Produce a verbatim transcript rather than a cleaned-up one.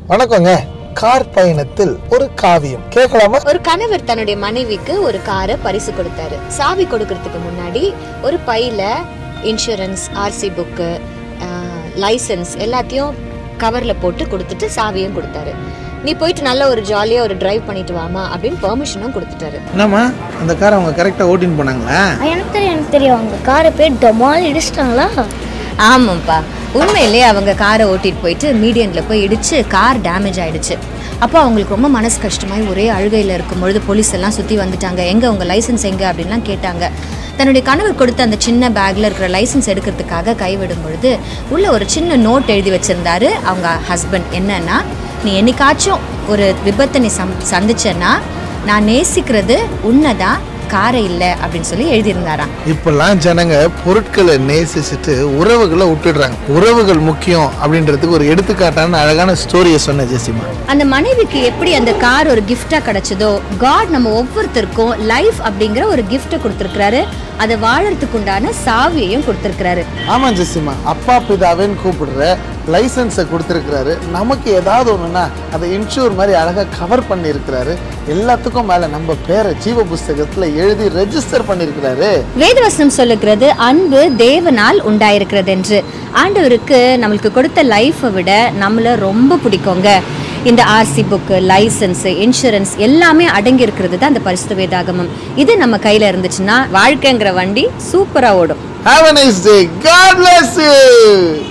வணக்கங்க. கார் பயணத்தில் ஒரு காவியம் கேட்கலாமா? ஒரு கணவர் தன்னுடைய மனைவிக்கு ஒரு காரை பரிசு கொடுத்தாரு. சாவி கொடுக்கறதுக்கு முன்னாடி ஒரு பையில இன்சூரன்ஸ், ஆர்சி புக்கு, லைசன்ஸ் எல்லாத்தையும் கவர்ல போட்டு கொடுத்துட்டு சாவியும் கொடுத்தாரு. நீ போயிட்டு நல்ல ஒரு ஜாலியா ஒரு டிரைவ் பண்ணிட்டு வாமா அப்படின்னு பெர்மிஷனும் கொடுத்துட்டாரு. என்னம்மா அந்த காரை அவங்க கரெக்டா ஓட்டின்னு போனாங்களா? எனக்கு தெரியும் எனக்கு தெரியும் அவங்க காரை போய் டமால் இடிச்சிட்டாங்களா? ஆமாப்பா, உண்மையிலே அவங்க காரை ஓட்டிட்டு போயிட்டு மீடியன்ல போய் இடிச்சு கார் டேமேஜ் ஆயிடுச்சு. அப்போ அவங்களுக்கு ரொம்ப மனசு கஷ்டமாய் ஒரே அழுகையில் இருக்கும்பொழுது போலீஸ் எல்லாம் சுற்றி வந்துட்டாங்க. எங்கே உங்கள் லைசன்ஸ் எங்கே அப்படின்லாம் கேட்டாங்க. தன்னுடைய கணவர் கொடுத்த அந்த சின்ன பேக்கில் இருக்கிற லைசன்ஸ் எடுக்கிறதுக்காக கைவிடும் பொழுது உள்ள ஒரு சின்ன நோட் எழுதி வச்சுருந்தாரு அவங்க ஹஸ்பண்ட். என்னன்னா, நீ என்னைக்காச்சும் ஒரு விபத்தை நீ சம் சந்திச்சேன்னா நான் நேசிக்கிறது உன்னைதான், காரை இல்லை அப்படின்னு சொல்லி எழுதியிருந்தாராம். இப்பெல்லாம் ஜனங்க பொருட்களை நேசிச்சுட்டு உறவுகளை விட்டுடுறாங்க. உறவுகள் முக்கியம் அப்படின்றதுக்கு ஒரு எடுத்துக்காட்டான அழகான ஸ்டோரியை சொன்ன ஜெசிமா. அந்த மனைவிக்கு எப்படி அந்த கார் ஒரு கிஃப்டா கிடைச்சதோ, காட் நம்ம ஒவ்வொருத்தருக்கும் லைஃப் அப்படிங்கிற ஒரு கிஃப்டை கொடுத்துருக்கிறாரு. அதை வாழறதுக்கு உண்டான சாவியையும் கொடுத்துருக்கிறாரு. ஆமா ஜெசிமா, அப்பா பிதாவேன்னு கூப்பிடுற லைசன்ஸை கொடுத்துருக்கிறாரு. நமக்கு ஏதாவது ஒண்ணுன்னா அதை இன்சூர் மாதிரி அழகா கவர் பண்ணி இருக்கிறாரு. எல்லாத்துக்கும் மேல நம்ம பேரை ஜீவ புஸ்தகத்துல எழுதி ரெஜிஸ்டர் பண்ணிருக்கிறாரு. வேதவசனம் சொல்லுகிறது அன்பு தேவனால் உண்டாயிருக்கிறது என்று. ஆண்டவருக்கு நம்மளுக்கு கொடுத்த லைஃபை விட நம்மள ரொம்ப பிடிக்குங்க. இந்த ஆர்சி புக்கு, லைசன்ஸ், இன்சூரன்ஸ் எல்லாமே அடங்கி இருக்கிறது தான் அந்த பரிசுத்த வேதாகமம். இது நம்ம கையில இருந்துச்சுன்னா வாழ்க்கைங்கிற வண்டி சூப்பரா ஓடும். Have a nice day. God bless you.